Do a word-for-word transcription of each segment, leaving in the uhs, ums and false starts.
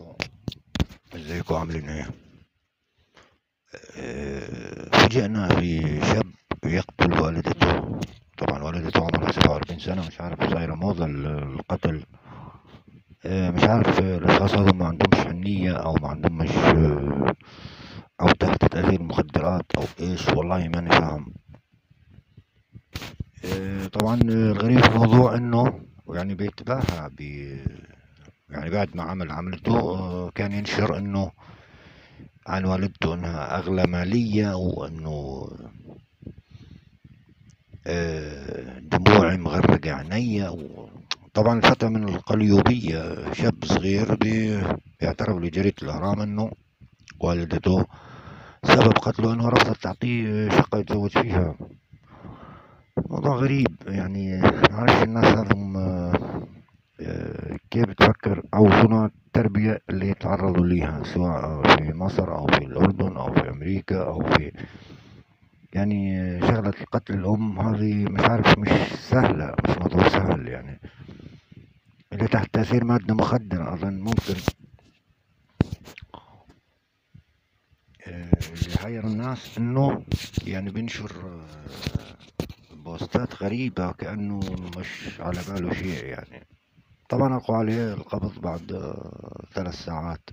عليكم. ازيكم عاملين ايه؟ آه، فوجئنا في شاب يقتل والدته. طبعا والدته عمرها سبعة وأربعين سنة، مش عارف صايرة موضة ال- القتل. آه، مش عارف، آه، الأشخاص هذول ما عندهمش حنية أو ما عندهمش آه، أو تحت تأثير مخدرات أو إيش، والله ماني فاهم. آه، طبعا آه، الغريب في الموضوع إنه يعني بيتباهى ب يعني بعد ما عمل عملته، آه، كان ينشر إنه عن والدته إنها أغلى مالية، وإنه آه، دموعي مغرقة عينيا. طبعا الفتى من القليوبية، شاب صغير بي- بيعترف لجريدة الأهرام إنه والدته سبب قتله إنه رفضت تعطيه شقة يتزوج فيها. موضوع غريب يعني. معرفش الناس هذهم آه، آه، كيف بتفكر أو شنو التربية اللي يتعرضوا ليها، سواء في مصر أو في الأردن أو في أمريكا أو في يعني شغلة قتل الأم هذه. مش عارف، مش سهلة، مش موضوع سهل يعني. اللي تحت تأثير مادة مخدرة أظن ممكن. آه، اللي حير الناس إنه يعني بينشر آه، بوستات غريبة كأنه مش على باله شيء يعني. طبعا ألقوا عليه القبض بعد آه، ثلاث ساعات.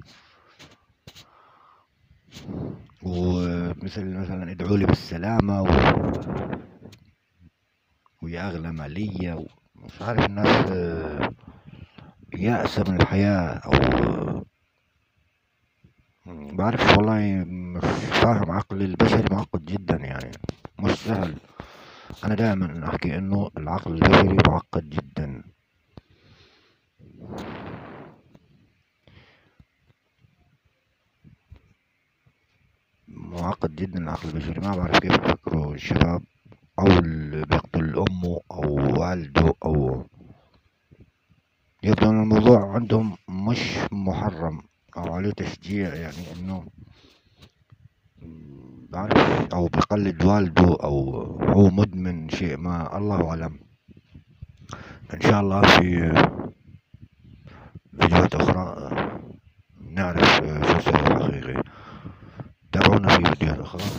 ومثل مثلا ادعوا لي بالسلامة و... ويا أغلى مالية و... مش عارف الناس آه، يأسة من الحياة أو آه، بعرفش والله. مش فاهم، عقل البشري معقد جدا يعني، مش سهل. أنا دائما أحكي إنه العقل البشري معقد جدا. معقد جدا العقل البشري. ما بعرف كيف يفكروا الشباب أو اللي بيقتل أمه أو والده، أو يبدو أن الموضوع عندهم مش محرم أو عليه تشجيع، يعني إنه بعرف أو بقلد والده أو هو مدمن شيء ما، الله أعلم. إن شاء الله في فيديوهات أخرى نعرف شو السبب الحقيقي. تابعونا في فيديوهات أخرى.